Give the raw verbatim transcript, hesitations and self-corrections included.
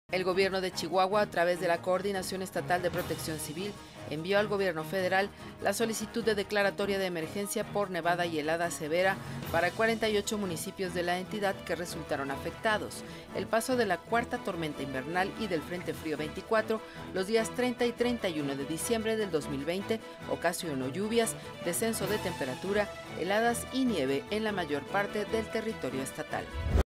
El gobierno de Chihuahua, a través de la Coordinación Estatal de Protección Civil, envió al gobierno federal la solicitud de declaratoria de emergencia por nevada y helada severa para cuarenta y ocho municipios de la entidad que resultaron afectados. El paso de la cuarta tormenta invernal y del Frente Frío veinticuatro los días treinta y treinta y uno de diciembre del dos mil veinte ocasionó lluvias, descenso de temperatura, heladas y nieve en la mayor parte del territorio estatal.